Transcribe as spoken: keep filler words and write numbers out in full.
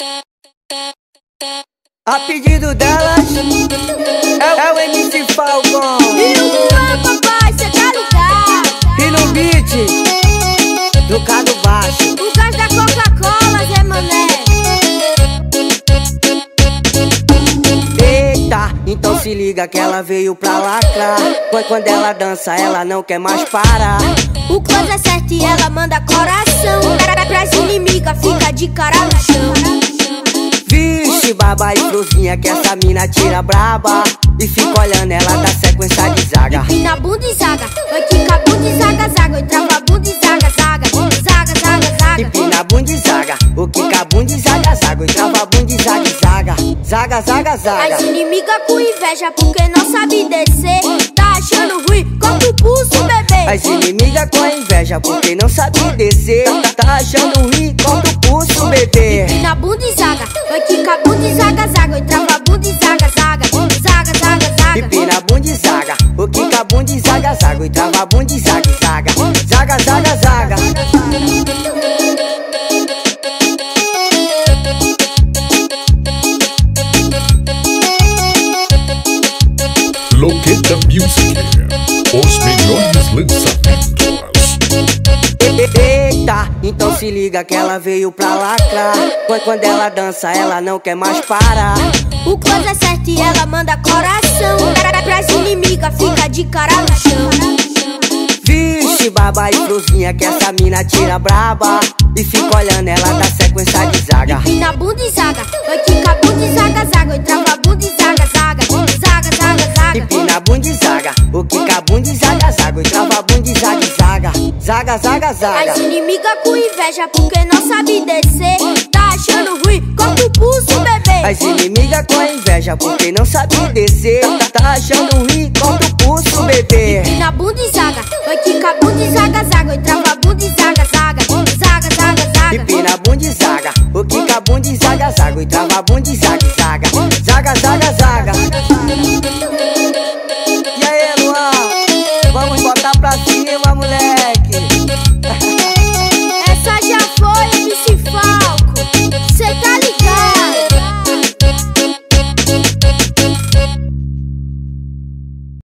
A pedido delas é, é o M C Falcon. E o Luan, papai, cê tá ligado? E no beat, Duca do Baixo. O gás da Coca-Cola, Zé Mané. Eita, então se liga que ela veio pra lacrar. Quando ela dança, ela não quer mais parar. O close é certo e ela manda coração. Pras inimigas, fica de cara no chão. Vixe, baba e florzinha que essa mina tira braba. E fica olhando ela da sequência de zaga. Empina a bunda e zaga, vai quica a bunda e zaga, zaga. Oi, trava a bunda e zaga, zaga. Zaga, zaga, zaga. Empina a bunda e zaga, o quica a bunda e zaga, zaga. Oi, trava a bunda e zaga, zaga. Zaga, zaga, zaga. As inimigas com inveja porque não sabe descer. Tá achando ruim, corta o pulso, bebê. As inimigas com inveja porque não sabe descer. Tá achando ruim, corta o pulso, bebê. Empina a bunda e zaga, vai quica a bunda e zaga, zaga. Oi, trava a bunda e zaga, zaga. Zaga, zaga, zaga. Empina a bunda e zaga, o quica a bunda e zaga, zaga. Oi, trava a bunda e zaga, zaga. Zaga, zaga, zaga. Lokêta Music, os melhores lançamentos. Eita, então se liga que ela veio pra lacrar. Quando ela dança, ela não quer mais parar. O close é certo e ela manda coração. Pras inimigas, fica de cara no chão. Vixe, baba e florzinha que essa mina tira braba. E fica olhando ela da sequência de zaga. Empina a bunda e zaga, vai quica a bunda e zaga, zaga. Oi, trava a bunda e zaga, zaga. Zaga, zaga, zaga. Empina a bunda e zaga, o quica a bunda e zaga, zaga. Oi, trava a bunda e zaga, zaga. Zaga, zaga, zaga. As inimigas com inveja porque não sabe descer. Tá achando ruim, corta o pulso, bebê. As inimigas com inveja porque não sabe descer. Tá achando ruim, corta o pulso, bebê. Empina a bunda e zaga, vai quica a bunda e zaga, zaga. Oi, trava a bunda e zaga, zaga. Zaga, zaga, zaga. Empina a bunda e zaga, o quica a bunda e zaga, zaga. Oi, trava a bunda e